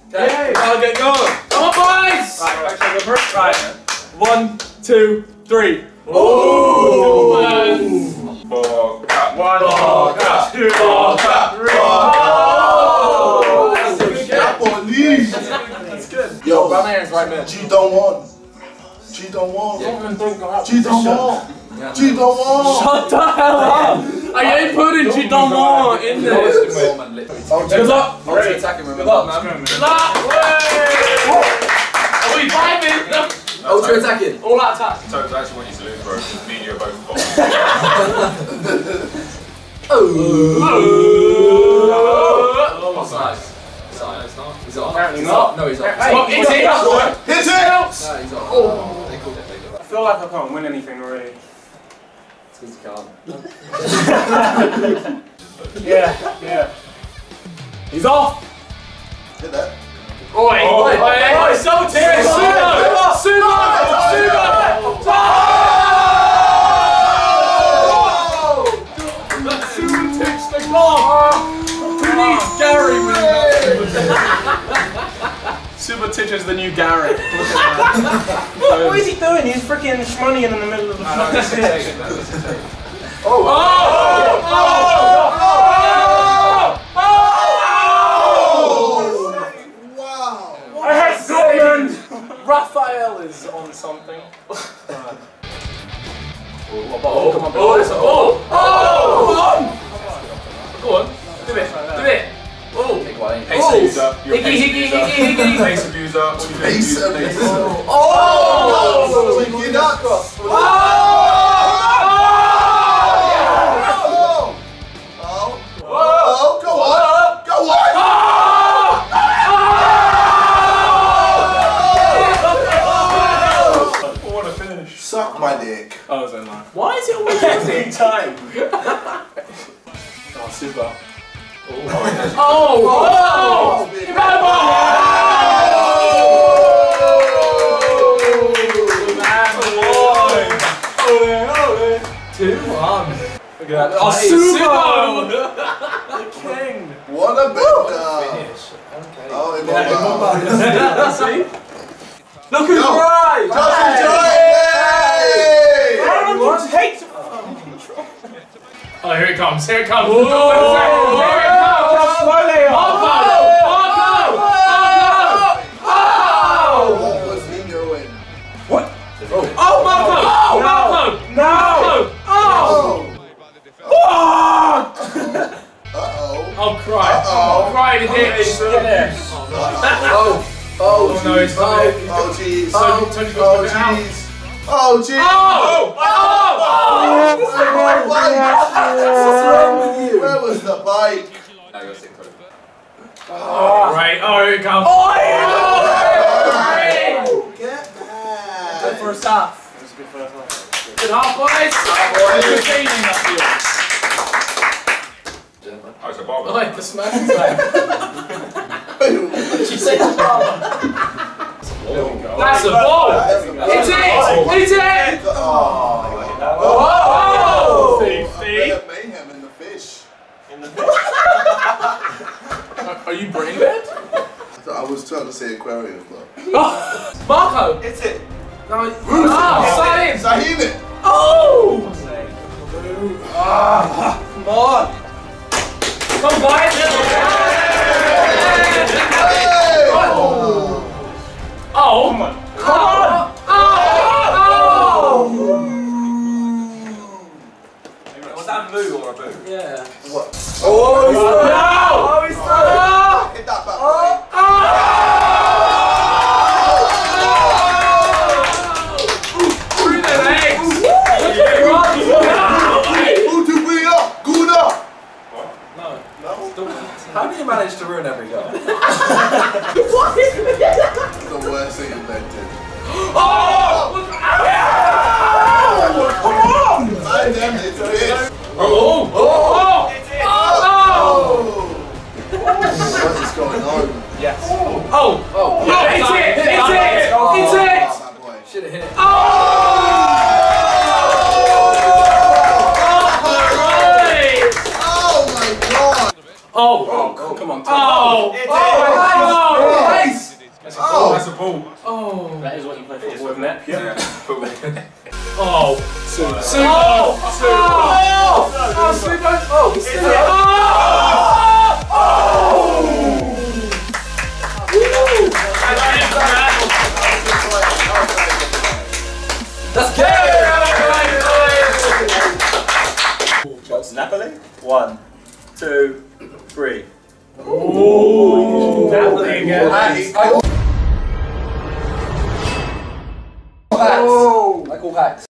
Okay, I'll get going. Come on, boys! Right. 1, 2, 3. Oh! Boca. 1, Boca. 2, Boca. 3. That's good. Yo, Balmain's right mid. G don't want. G don't want. G don't want. G don't want. Shut the hell up! I ain't putting G-Don in this. Good luck. Ready. Attacking, remember. Good luck, man. Good luck. Are we vibing? Ultra attacking. All out attack. So it's actually when you lose, bro. Me and you are both bottom. Oh, that's nice. He's off. Apparently not. No, he's off. Hey, hit it! Hit it! No, he's off. Oh. They called it. I feel like I can't win anything really. It's because you can't. Yeah. He's off! Hit that. Oi! Oi! Double team! Sumo! Sumo takes the goal! Who needs Gary with Sumo Titch is the new Gary. What is he doing? He's freaking shmoney in the middle of the fucking pitch. Wow. I hate Scotland! Raphael is on something. Come on, it's a ball! Go on! Do it! Oh! Big way. Pace abuser. You're a pace Higgy! Pace abuser. What do you do? Pace abuser. Oh! Wicked nuts. Go on. What a finish! Suck my dick. Oh, I was in line. Why is it always every time? Oh, super. Look at that. Oh, Sumo! The king! What a bender. Okay. Oh, See? Look at your eyes! Just enjoy it! Everyone hates Oh, here it comes. Here it comes. How slow they are! What was in your win? Marco! No! I'll cry. I'll cry to hit. Oh, no, it's not. Oh, jeez. Tony's got to put it out. Oh, jeez. Where was the bike? Now you're sick, bro. Right, oh, here it comes. Get back. Good first half. Good half, boys. Good training up here. Oh, it's a barber. I like the smash back. she said it's barber. That's a ball. Hit it. Oh. Steve. Bit of mayhem in the fish. Are you brain dead? I was trying to say aquarium, but. Marco. Hit it! No, science. Sahim it. Oh! Come on! Come boys. Oh! Come on! Was that a moo or a boo? Yeah. What? Oh, he's Hit that back. Through the legs! How do you manage to ruin every goal? The worst thing invented. Oh! Come on! I damn it, it's a hit. What is going on? Yes. It's it! Should have hit it. Oh my god! Oh, come on. Oh! ball. Oh. That is what you play It's football, isn't it? Yeah, football. Oh. Super. Super. Oh, Super. Oh, he's still here. That's good. Napoli? 1, 2, 3. Ooh. Napoli again. I call hacks.